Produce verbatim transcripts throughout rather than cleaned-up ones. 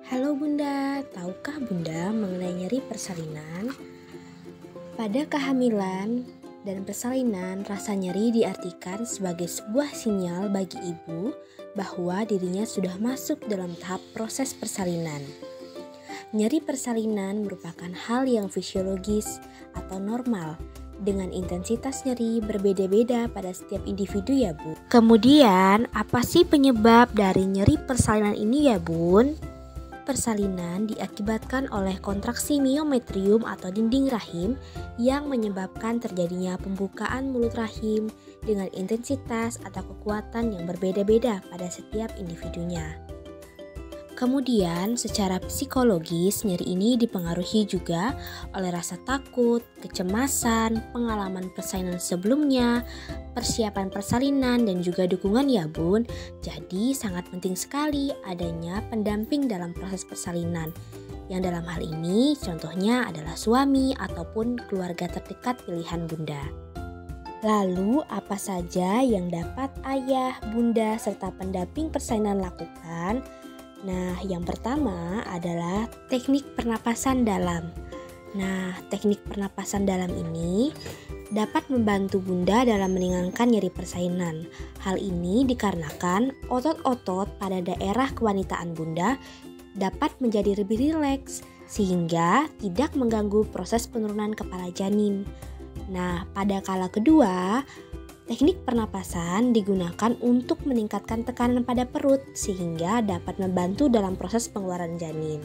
Halo Bunda, tahukah Bunda mengenai nyeri persalinan? Pada kehamilan dan persalinan, rasa nyeri diartikan sebagai sebuah sinyal bagi ibu bahwa dirinya sudah masuk dalam tahap proses persalinan. Nyeri persalinan merupakan hal yang fisiologis atau normal, dengan intensitas nyeri berbeda-beda pada setiap individu ya Bu. Kemudian, apa sih penyebab dari nyeri persalinan ini ya Bun? Persalinan diakibatkan oleh kontraksi miometrium atau dinding rahim yang menyebabkan terjadinya pembukaan mulut rahim dengan intensitas atau kekuatan yang berbeda-beda pada setiap individunya. Kemudian, secara psikologis, nyeri ini dipengaruhi juga oleh rasa takut, kecemasan, pengalaman persalinan sebelumnya, persiapan persalinan, dan juga dukungan ya Bun. Jadi, sangat penting sekali adanya pendamping dalam proses persalinan. Yang dalam hal ini, contohnya adalah suami ataupun keluarga terdekat pilihan Bunda. Lalu, apa saja yang dapat ayah, bunda, serta pendamping persalinan lakukan? Nah, yang pertama adalah teknik pernapasan dalam. Nah, teknik pernapasan dalam ini dapat membantu Bunda dalam meringankan nyeri persalinan. Hal ini dikarenakan otot-otot pada daerah kewanitaan Bunda dapat menjadi lebih rileks sehingga tidak mengganggu proses penurunan kepala janin. Nah, pada kala kedua, teknik pernapasan digunakan untuk meningkatkan tekanan pada perut sehingga dapat membantu dalam proses pengeluaran janin.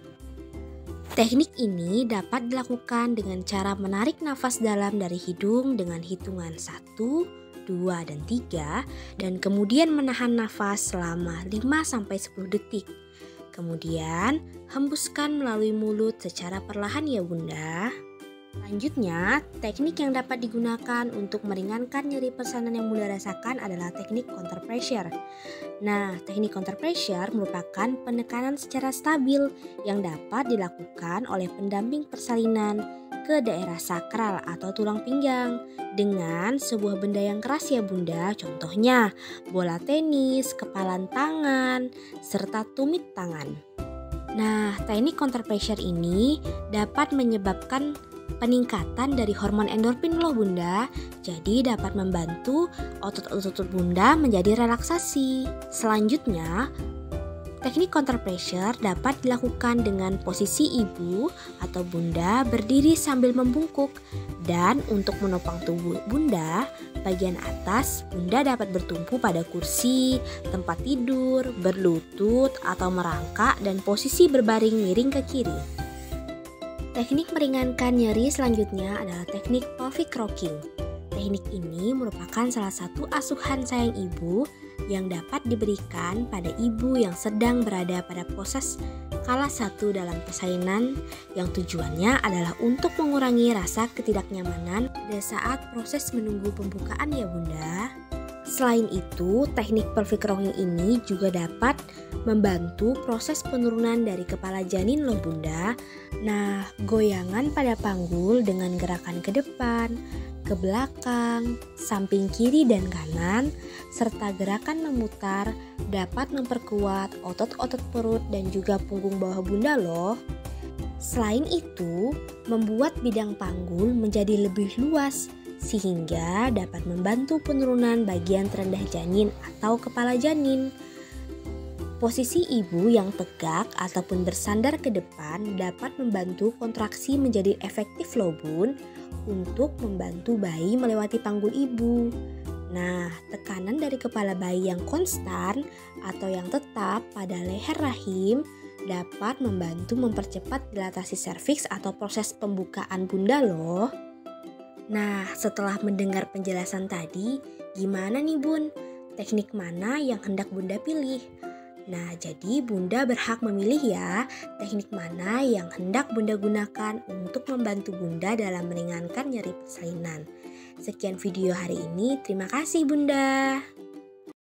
Teknik ini dapat dilakukan dengan cara menarik nafas dalam dari hidung dengan hitungan satu, dua, dan tiga dan kemudian menahan nafas selama lima sampai sepuluh detik. Kemudian hembuskan melalui mulut secara perlahan ya Bunda. Selanjutnya, teknik yang dapat digunakan untuk meringankan nyeri persalinan yang Bunda rasakan adalah teknik counter pressure. Nah, teknik counter pressure merupakan penekanan secara stabil yang dapat dilakukan oleh pendamping persalinan ke daerah sakral atau tulang pinggang dengan sebuah benda yang keras ya Bunda, contohnya bola tenis, kepalan tangan, serta tumit tangan. Nah, teknik counter pressure ini dapat menyebabkan peningkatan dari hormon endorfin loh Bunda, jadi dapat membantu otot-otot Bunda menjadi relaksasi. Selanjutnya, teknik counter pressure dapat dilakukan dengan posisi ibu atau Bunda berdiri sambil membungkuk, dan untuk menopang tubuh Bunda, bagian atas Bunda dapat bertumpu pada kursi, tempat tidur, berlutut, atau merangkak dan posisi berbaring miring ke kiri. Teknik meringankan nyeri selanjutnya adalah teknik pelvic rocking. Teknik ini merupakan salah satu asuhan sayang ibu yang dapat diberikan pada ibu yang sedang berada pada proses kala satu dalam persalinan, yang tujuannya adalah untuk mengurangi rasa ketidaknyamanan pada saat proses menunggu pembukaan ya Bunda. Selain itu, teknik pelvic rocking ini juga dapat membantu proses penurunan dari kepala janin loh Bunda. Nah, goyangan pada panggul dengan gerakan ke depan, ke belakang, samping kiri dan kanan, serta gerakan memutar dapat memperkuat otot-otot perut dan juga punggung bawah Bunda loh. Selain itu, membuat bidang panggul menjadi lebih luas sehingga dapat membantu penurunan bagian terendah janin atau kepala janin. Posisi ibu yang tegak ataupun bersandar ke depan dapat membantu kontraksi menjadi efektif loh Bun, untuk membantu bayi melewati panggul ibu. Nah, tekanan dari kepala bayi yang konstan atau yang tetap pada leher rahim dapat membantu mempercepat dilatasi serviks atau proses pembukaan Bunda loh. Nah, setelah mendengar penjelasan tadi, gimana nih Bun? Teknik mana yang hendak Bunda pilih? Nah, jadi Bunda berhak memilih ya teknik mana yang hendak Bunda gunakan untuk membantu Bunda dalam meringankan nyeri persalinan. Sekian video hari ini, terima kasih Bunda.